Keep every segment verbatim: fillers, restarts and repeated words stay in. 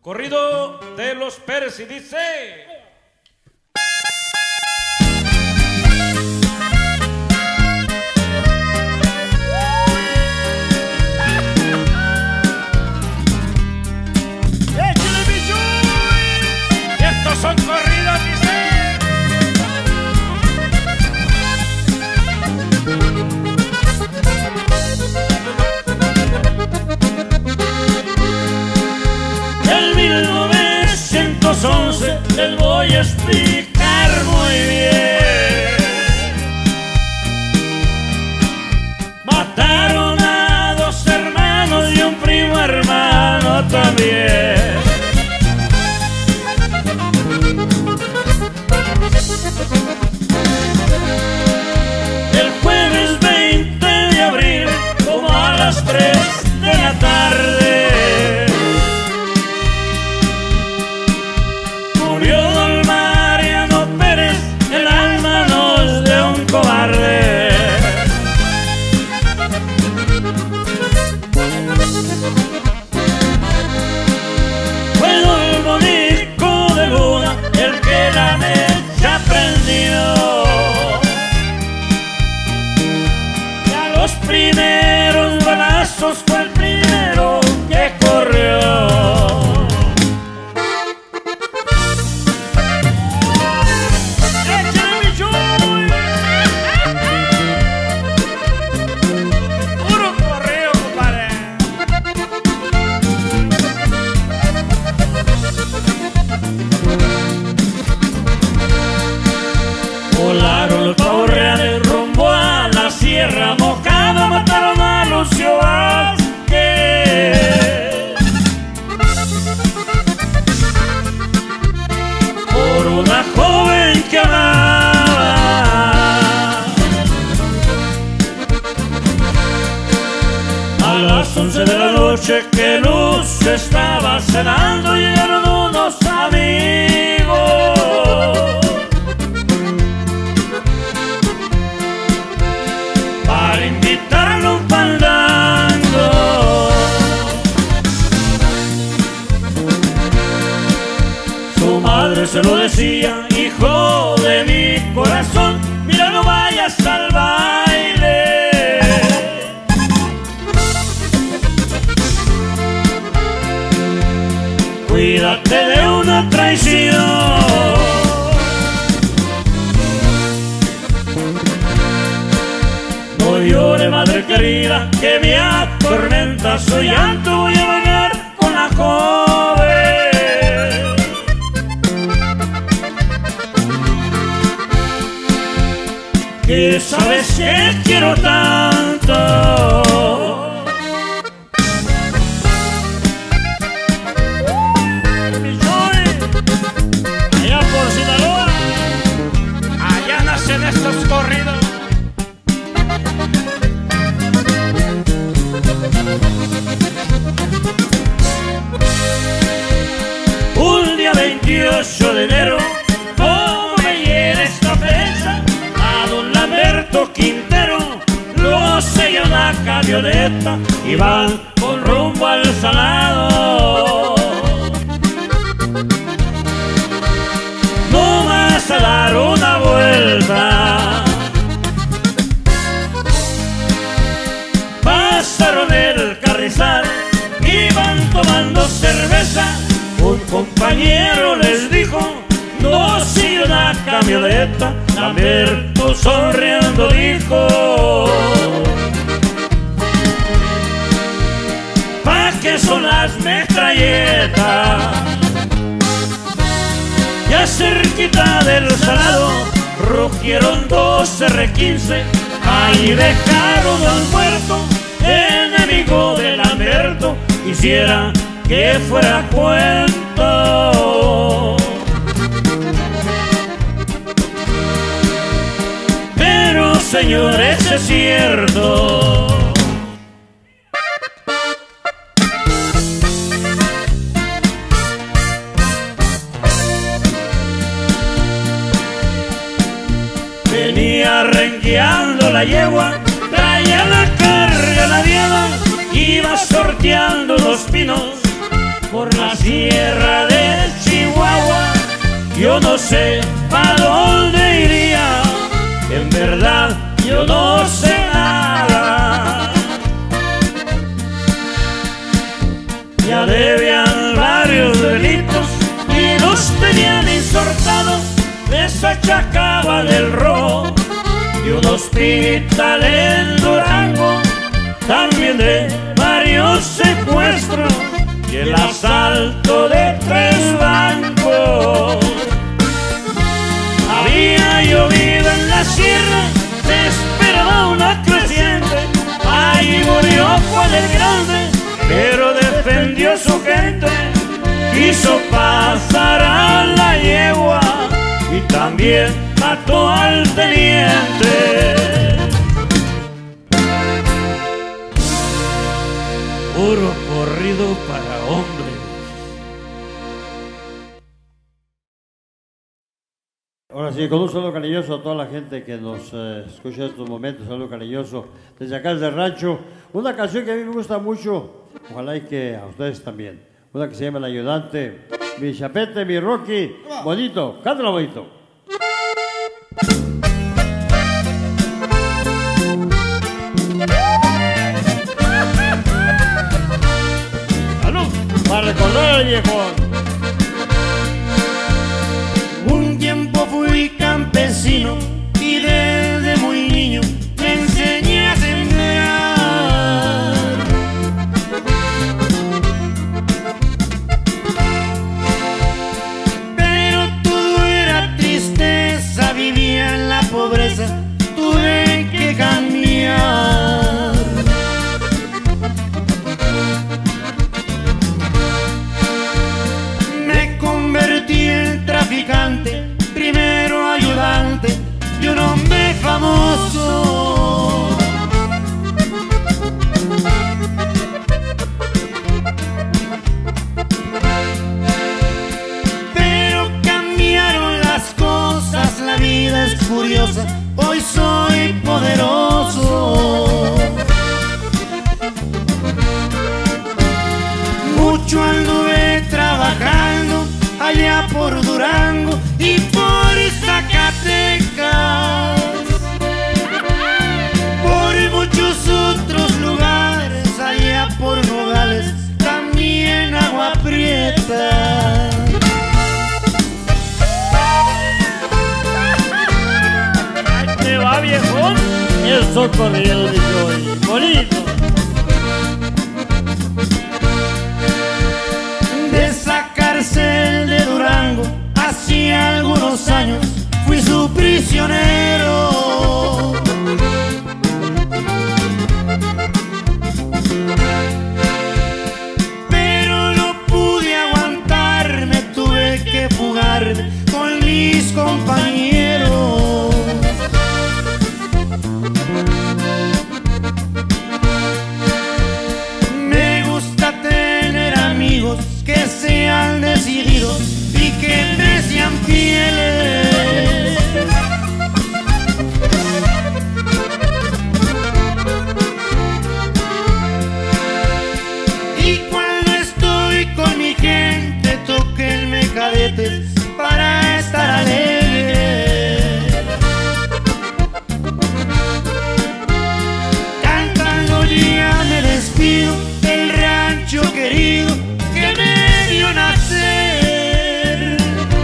Corrido de los Pérez y dice: ¡échale, bicho! Y estos son corridos, dice. En mil novecientos once les voy a explicar muy bien. Mataron a dos hermanos y un primo hermano también. El jueves veinte de abril, como a las tres de la tarde, murió don Mariano Pérez en las manos de un cobarde. Fue don Bonico de Luna el que la mecha prendió. Y a los primeros balazos fue el primero que corrió. Volaron los pavos reales rumbo a la Sierra Mojada, mataron a Lucio Vázquez. Por una joven que amaba. A las once de la noche que Lucio estaba cenando, llegaron unos amigos para invitarlo a un fandango. Su madre se lo decía: hijo de mi corazón, mira, no vayas al baile. Cuídate de una traición. No llore, madre querida, que me atormenta su llanto. Voy a vagar con la joven. Que sabes que quiero tanto. Allá por Sinaloa, Allá nacen estos corridos. un día veintiocho de enero, como me hiere esta fecha, a don Lamberto Quintero lo sella una camioneta y van con rumbo al Salado. No vas a dar una vuelta. Pasaron el Carrizal, iban tomando cerveza. Un compañero les dijo: no sigue una camioneta. Lamberto sonriendo dijo: ¿pa' qué son las metralletas? Ya cerquita del Salado rugieron dos erre quince. Ahí dejaron al muerto, enemigo de Lamberto. Quisiera que fuera cuento, pero señores, es cierto. Venía rengueando la yegua, traía la carga la diada, iba sorteando los pinos por la sierra de Chihuahua. Yo no sé a dónde iría, en verdad yo no sé nada. Ya debían varios delitos y los tenían insortados, les achacaban el robo y un hospital en Durango, también de varios secuestros y el asalto de tres bancos. Había llovido en la sierra, se esperaba una creciente, ahí murió Juan el Grande, pero defendió a su gente, quiso pasar a la yegua y también mató al teniente. Puro corrido para hombres. Ahora sí, con un saludo cariñoso a toda la gente que nos eh, escucha en estos momentos, un saludo cariñoso desde acá, desde el rancho. Una canción que a mí me gusta mucho, ojalá y que a ustedes también. Una que se llama El Ayudante. Mi Chapete, mi Rocky, bonito, cántalo bonito. ¡Salud! Para recordar al viejón. Un tiempo fui campesino y desde muy niño me enseñé a sembrar. Pero todo era tristeza, vivía en la pobreza, tuve que cambiar. Me convertí en traficante, primero ayudante de un hombre famoso. Pero cambiaron las cosas, la vida es curiosa, hoy soy poderoso. Mucho anduve trabajando allá por Durango y por Zacatecas, por muchos otros lugares, allá por Nogales, también Agua Prieta. Ahí te va, viejón. Eso corriendo, dijo, bonito. De esa cárcel de Durango, hacía algunos años fui su prisionero. Pero no pude aguantar, me tuve que fugar con mis compañeros. Me gusta tener amigos que sean decididos y que me sean fieles. Y cuando estoy con mi gente, tóquenme cadetes para estar alegre. Cantando ya me despido del rancho querido que me vio nacer.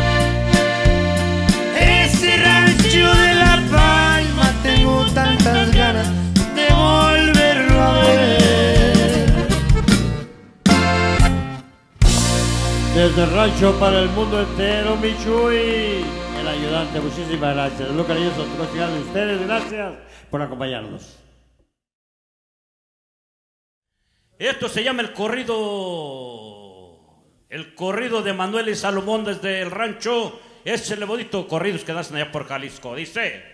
Ese rancho de La Palma, tengo tantas ganas de volverlo a ver. Desde el rancho para el mundo entero, mi Chuy, el ayudante, muchísimas gracias. Saludos cariñosos a todos de ustedes, gracias por acompañarnos. Esto se llama el corrido, el corrido de Manuel y Salomón desde el rancho. Es el bonito corridos que nacen allá por Jalisco. Dice: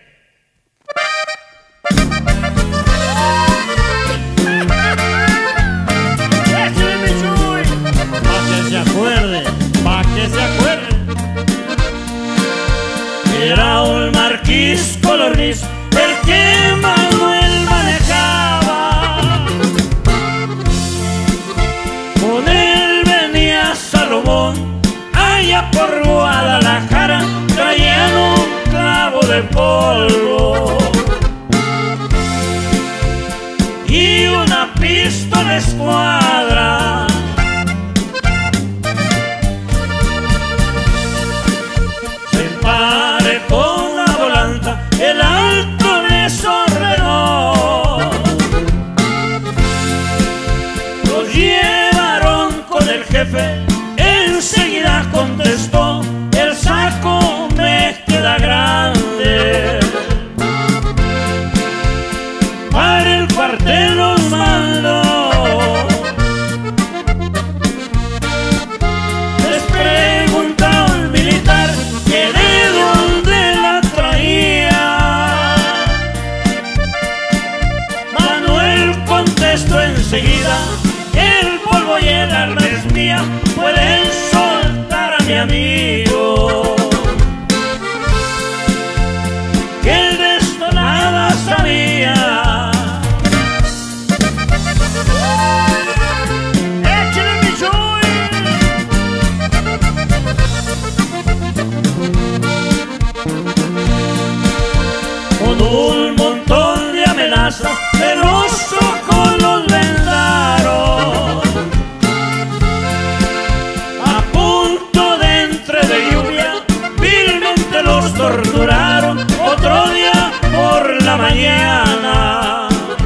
¡Échale, mi Chuy! Pa' que se acuerde, pa' que se acuerde. Era un marquís colorniz el que Manuel manejaba. Con él venía allá por Guadalajara traían un clavo de polvo y una pistola escuadra. Se emparejó la volanta, el alto les ordenó. Los llevaron con el jefe, enseguida contestó: el saco me queda grande. Para el cuartel los mandó. Les preguntó el militar que de dónde la traía. Manuel contestó enseguida: el polvo y el arma es mía, pueden soltar a mi amigo. Que él de esto nada sabía. Con un montón de amenazas de los ojos los vendaron. A punto de entre de lluvia vilmente los torturaron. Otro día por la mañana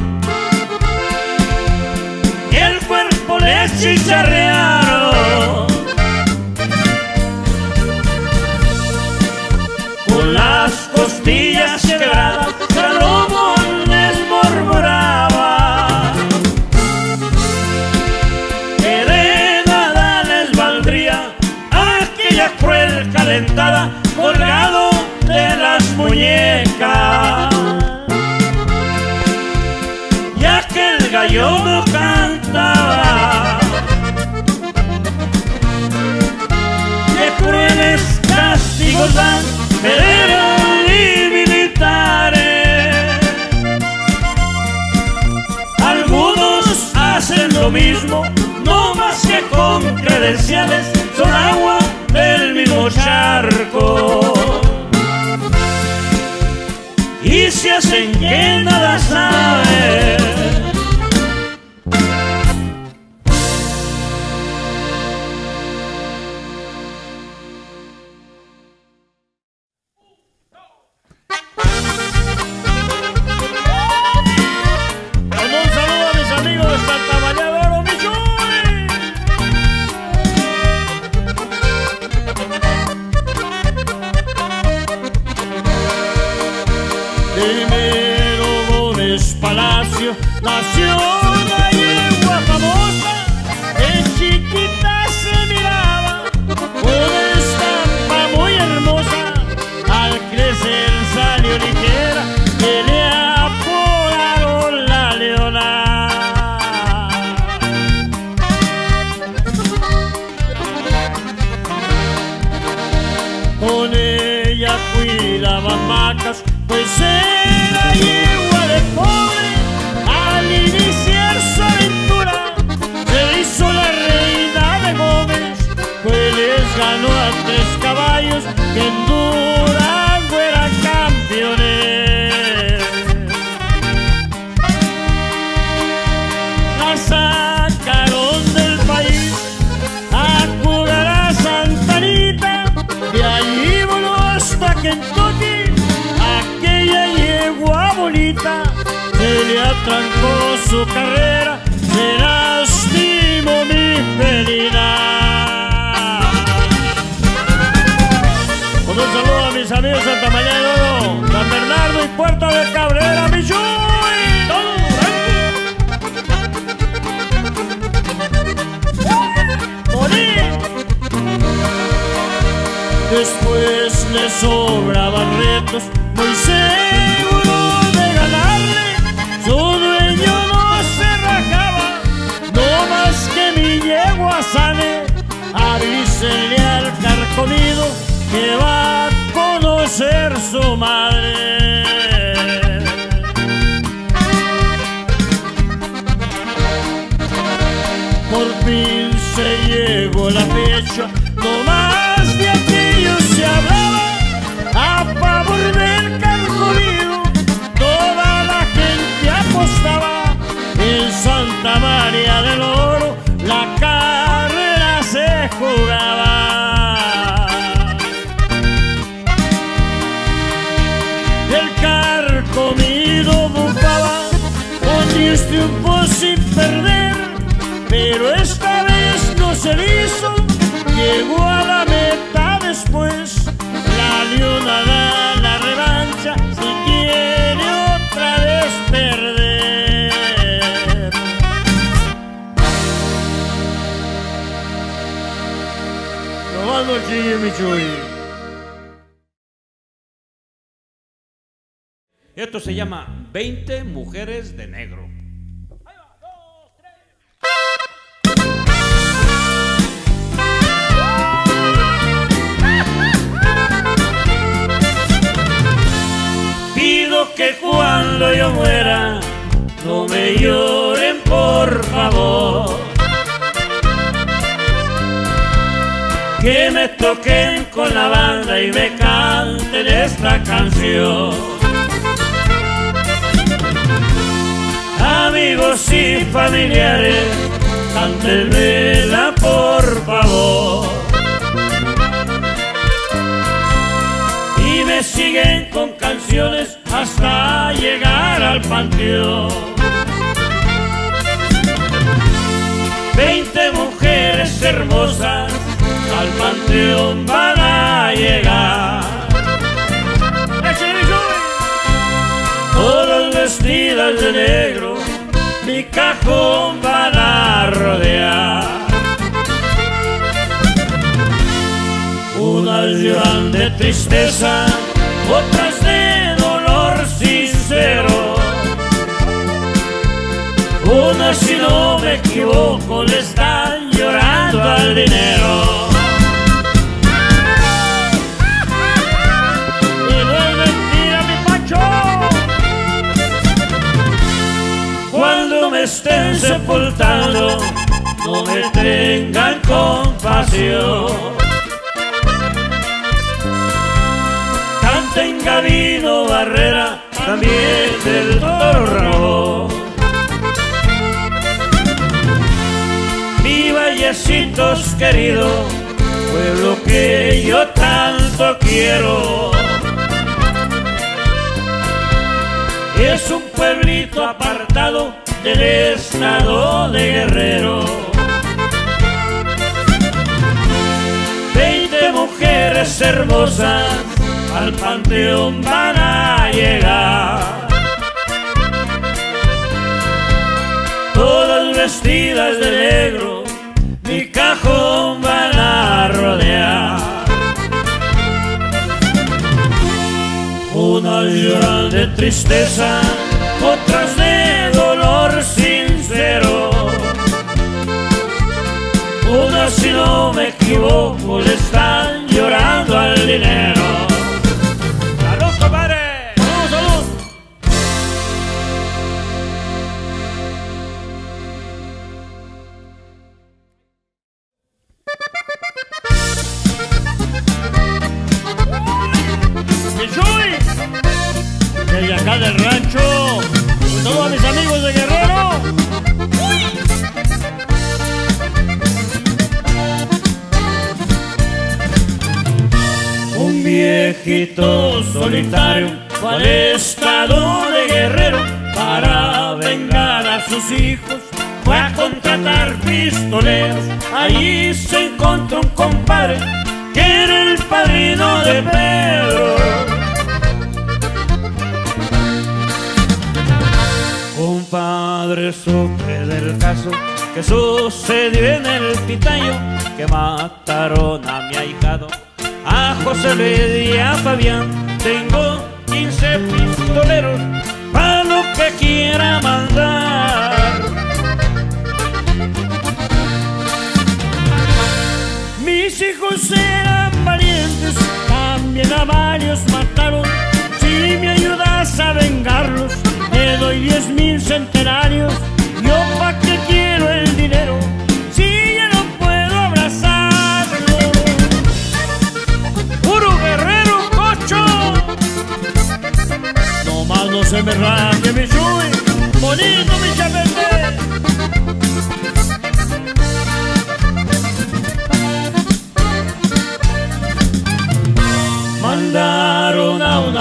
y el cuerpo les chicharrearon. Con las costillas quebradas Salomón les murmuraba que de nada les valdría aquella cruel calentada colgado de las muñecas, ya que el gallo no cantaba. Qué crueles castigos dan federal y militares. Algunos hacen lo mismo, no más que con credenciales, son agua del mismo charco y se hacen que nada saben. Primero Gómez Palacio nació la yegua famosa, de chiquita se miraba una estampa muy hermosa. Al crecer salió ligera, que le apodaron la Leona. Con ella cuidaban vacas, pues era yegua de pobre. Al iniciar su aventura se hizo la reina de Gómez, pues les ganó a tres caballos que en Durango eran campeones. La sacaron del país a jugar a Santa Anita, de allí voló hasta Kentucky. Aquella yegua bonita se le atrancó su carrera, se lastimó mi felina. Un saludo a mis amigos de Santa María de Oro, San Bernardo y Puerto de Cabrera, mi Chuy. Después le sobraban retos, muy seguro de ganarle. Su dueño no se rajaba, no más que mi yegua sane. Avísenle al carcomido que va a conocer su madre. Por fin se llegó la fecha, no más de jugaba. El carcomido bufaba con diez triunfos sin perder, pero esta vez no se hizo, llegó a la meta después. La Leona da la revancha si quiere otra vez perder. Tomando chille, mi Chuy. Esto se llama veinte mujeres de negro. Pido que cuando yo muera no me lloren, por favor, que me toquen con la banda y me canten esta canción. Amigos y familiares, cántenmela por favor. Y me siguen con canciones hasta llegar al panteón. Veinte mujeres hermosas al panteón van a llegar, todas vestidas de negro, mi cajón van a rodear. Unas lloran de tristeza, otras de dolor sincero. Unas, si no me equivoco, le están llorando al dinero. Y no es mentira, mi Pancho. Cuando me estén sepultando, no me tengan compasión. Canten Gabino Barrera, también del Toro Ramón. Mi Vallecitos querido, pueblo que yo tanto quiero. Es un pueblito apartado del estado de Guerrero. Veinte mujeres hermosas al panteón van a llegar, todas vestidas de negro, mi cajón van a rodear. Unas lloran de tristeza, otras de dolor sincero. Unas, si no me equivoco, le están llorando al dinero. ¡Salud, compadre! ¡Salud, salud! Desde acá del rancho, con todos mis amigos de Guerrero. Un viejito solitario fue al estado de Guerrero para vengar a sus hijos. Fue a contratar pistoleros, allí se encontró un compadre que era el padrino de Pedro. Compadre, supe del caso que sucedió en el Pitayo, que mataron a mi ahijado, a José Luis y a Fabián. Tengo quince pistoleros para lo que quiera mandar. Mis hijos eran valientes, también a varios mataron. Si me ayudas a vengarlos, te doy diez mil centenarios. Yo pa' qué quiero el dinero si ya no puedo abrazarlo. ¡Puro guerrero, cocho! Nomás no se me raje mi Chuy, bonito mi chapete.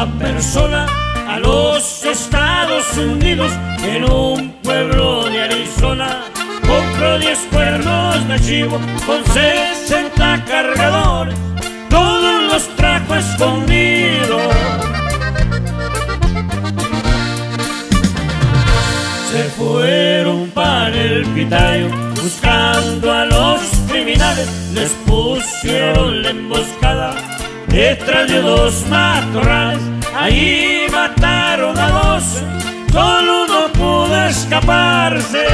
una persona a los Estados Unidos en un pueblo de Arizona. Compró diez cuernos de chivo con sesenta cargadores, todos los trajo escondidos. Se fueron para el Pitayo buscando a los criminales, les pusieron la emboscada detrás de dos matorrales. Ahí mataron a doce, solo uno pudo escaparse.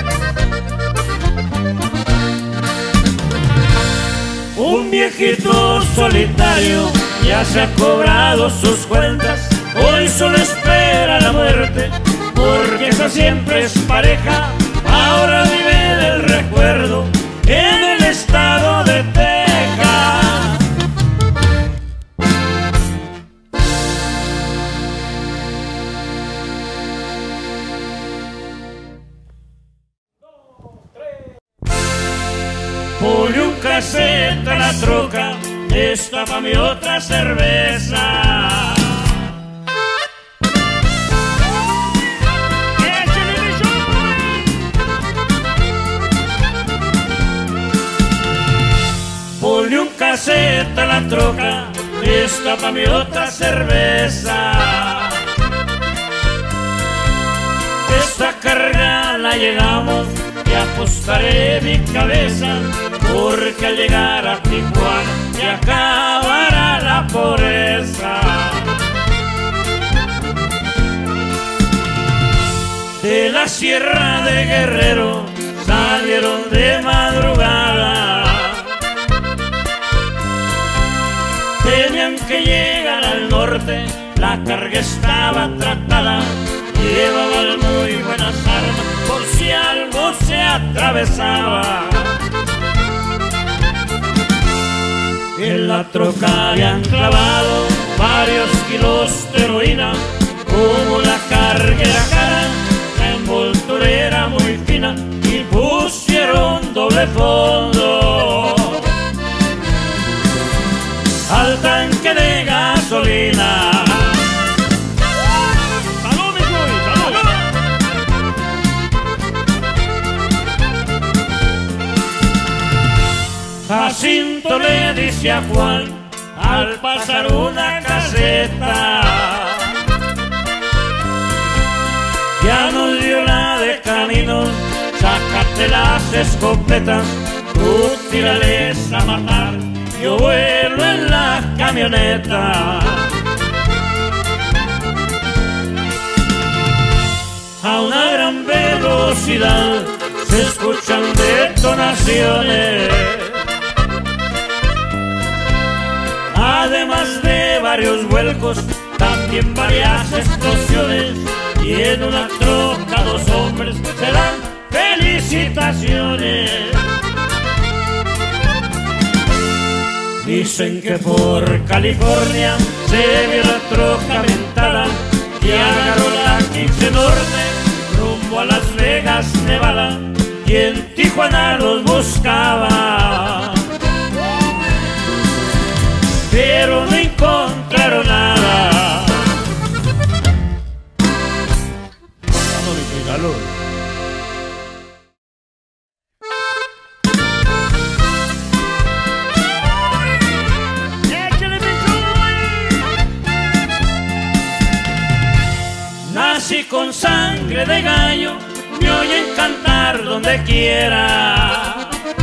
Un viejito solitario ya se ha cobrado sus cuentas, hoy solo espera la muerte, porque esa siempre es pareja. Ahora vive del recuerdo en el estado de Texas. Pone un caseta en la troca, esta pa' mi otra cerveza. Ponle un caseta en la troca, esta pa' mi otra cerveza. Esta carga la llegamos y apostaré mi cabeza, porque al llegar a Tijuana se acabará la pobreza. De la Sierra de Guerrero salieron de madrugada, tenían que llegar al norte, la carga estaba tratada, llevaban muy buenas armas por si algo se atravesaba. En la troca habían clavado varios kilos de heroína, como la carga era cara, la envoltura era muy fina y pusieron doble fondo al tanque de gasolina. ¡Salud, mi Chuy! ¡Salud! Jacinto le dice a Juan al pasar una caseta: ya nos dio la de caminos, sácate las escopetas, tú tírales a matar, yo vuelo en la camioneta. A una gran velocidad se escuchan detonaciones, además de varios vuelcos, también varias explosiones, y en una troca dos hombres se dan felicitaciones. Dicen que por California se vio la troca mentada y agarró la quince Norte rumbo a Las Vegas, Nevada, y en Tijuana los buscaba, pero no encontraron nada. Salud. Nací con sangre de gallo, me oyen cantar donde quiera.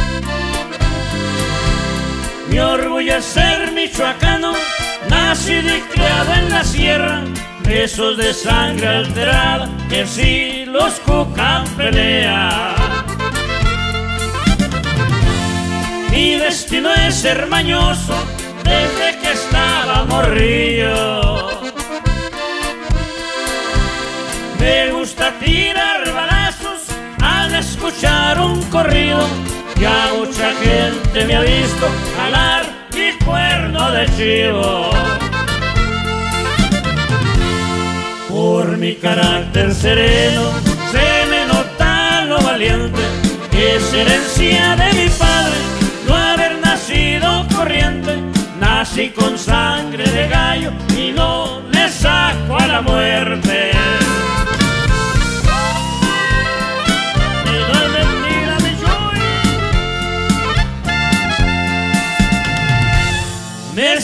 Mi orgullo es ser michoacano, nacido y criado en la sierra, esos de sangre alterada que si los cucan pelea. Mi destino es ser mañoso desde que estaba morrillo. Me gusta tirar balazos al escuchar un corrido, ya mucha gente me ha visto jalar mi cuerno de chivo. Por mi carácter sereno se me nota lo valiente, es herencia de mi padre no haber nacido corriente. Nací con sangre de gallo y no le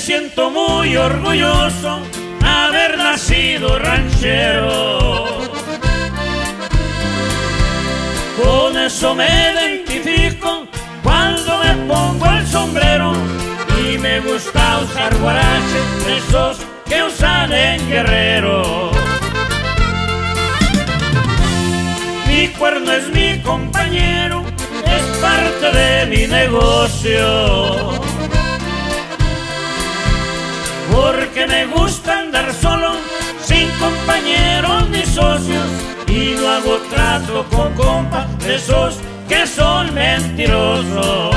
siento muy orgulloso haber nacido ranchero. Con eso me identifico cuando me pongo el sombrero, y me gusta usar guaraches, esos que usan en Guerrero. Mi cuerno es mi compañero, es parte de mi negocio, porque me gusta andar solo, sin compañeros ni socios, y no hago trato con compas, esos que son mentirosos.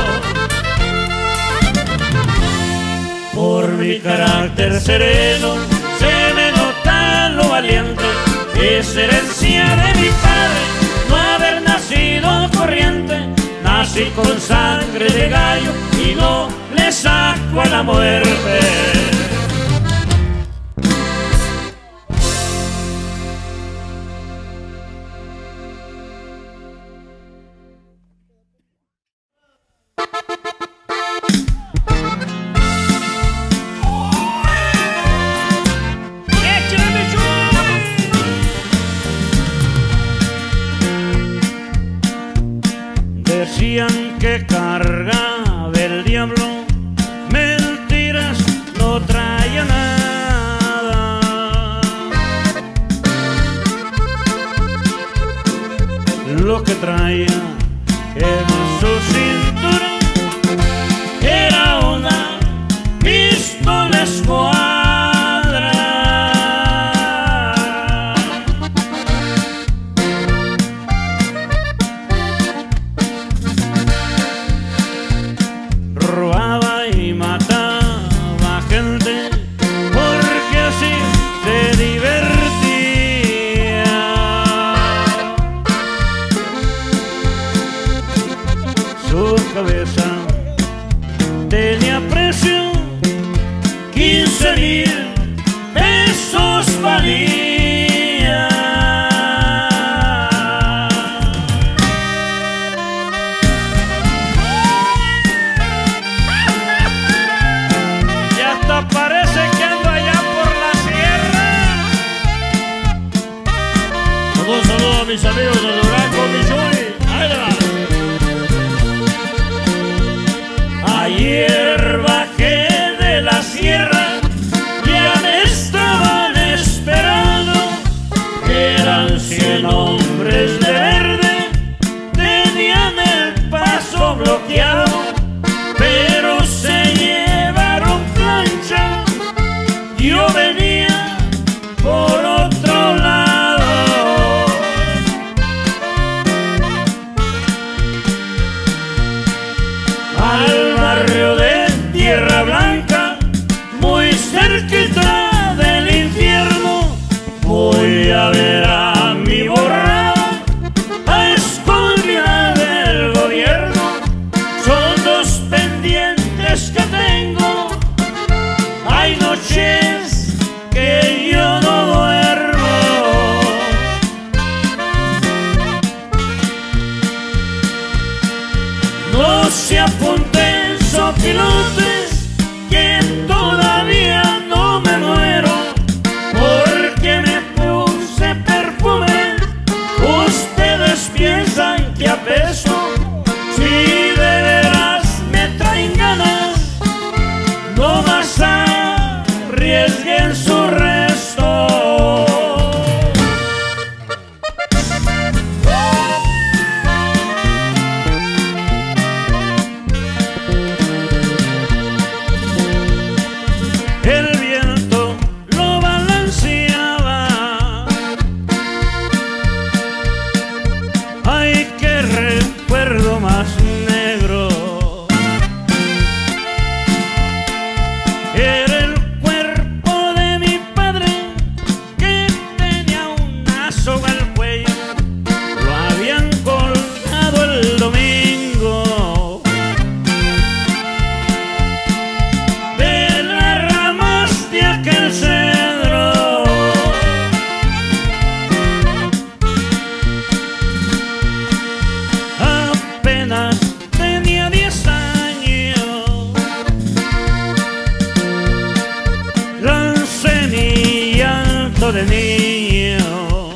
Por mi carácter sereno se me nota lo valiente, es herencia de mi padre no haber nacido corriente. Nací con sangre de gallo y no le saco a la muerte. Decían que cargaba el diablo, mentiras, no traía nada. Lo que traía en su cintura era una pistola escuadra. Robaba y mataba gente porque así se divertía. Su cabeza tenía precio, quince mil pesos valía. Parece que ando allá por la sierra. Un saludo a mis amigos de Durango, Michoacán. Ahí va. Ayer bajé de la sierra, ya me estaban esperando. Eran cien hombres de verde, tenían el paso bloqueado, pero se llevaron plancha. Yo venía por otro lado. Al barrio de Tierra Blanca, muy cerquita del infierno, voy a ver a mi borrada, a escondida del gobierno. Son dos pendientes que tengo, hay noches que yo no duermo. No se apunten sopilotes, que todavía no me muero, porque me puse perfume. Ustedes piensan que apeso, si de veras me traen ganas, no más arriesguen su resto. El viento lo balanceaba. Ay, qué recuerdo más negro. Era el cuerpo de mi padre, que tenía una soga al cuello. Lo habían colgado el domingo de las ramas recuerdo de niño.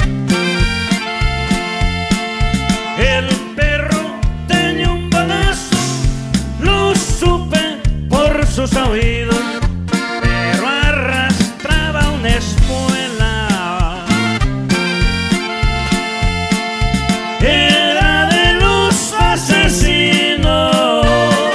El perro tenía un balazo, lo supe por sus oídos, pero arrastraba una espuela. Era de los asesinos.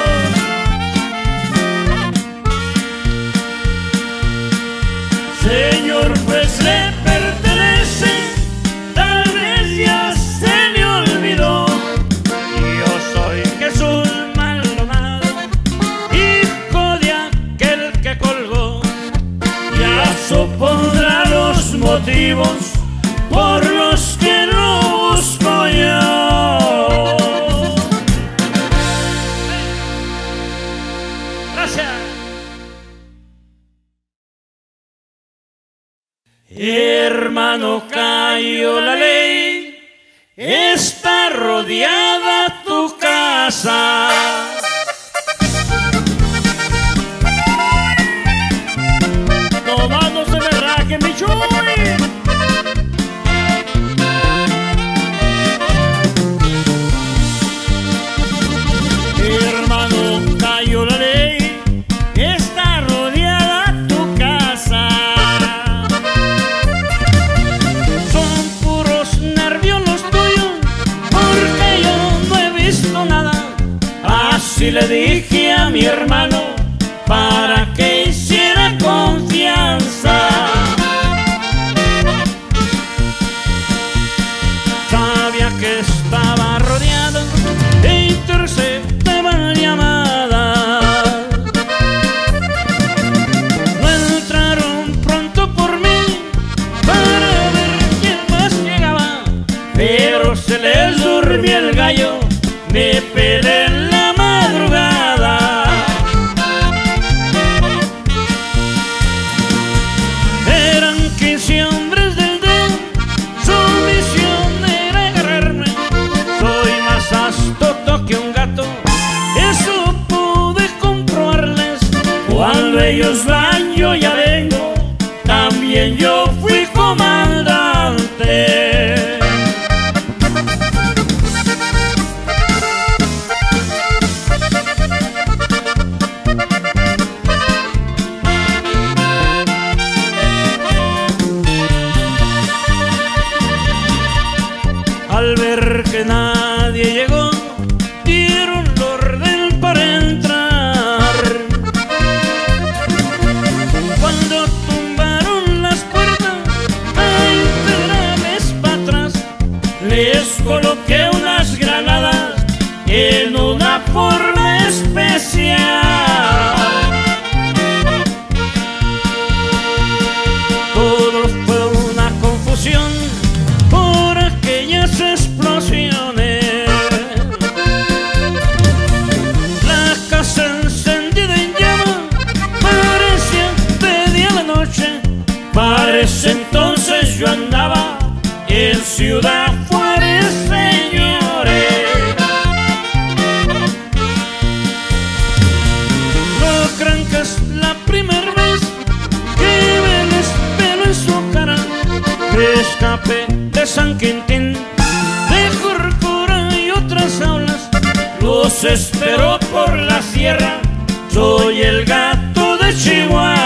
Señor, pues le pertenece, tal vez ya se le olvidó. Yo soy Jesús Maldonado, hijo de aquel que colgó. Ya supondrá los motivos por los que lo busco yo. Gracias. Hermano, cayó la ley, está rodeada tu casa. No más no se me raje, mi chuy. Hermano, cayó la ley, está rodeada tu casa. Son puros nervios los tuyos, porque yo no he visto nada. Así le dije a mi hermano para que hiciera confianza. Sabía que estaba rodeado e interceptaban llamadas. No entraron pronto por mí para ver quién más llegaba, pero se les durmió el gallo, me pelé en la madrugada. Eran quince hombres del D, su misión era agarrarme. Soy más astuto que un gato, eso pude comprobarles. Cuando ellos van yo ya vengo, también yo fui comandante. Al ver que nadie llegó, dieron la orden para entrar. Cuando tumbaron las puertas, ay, vez para atrás, les coloqué unas granadas en una forma especial. Todo fue una confusión por aquellas explosiones. La casa encendida en llamas parecía de día a la noche. Para ese entonces yo andaba en Ciudad Juárez, señores. No crean que es la primera vez que me les pelo en su cara. Me escapé de San Quintín, de Corcora y otras aulas. Los espero por la sierra, soy el gato de Chihuahua.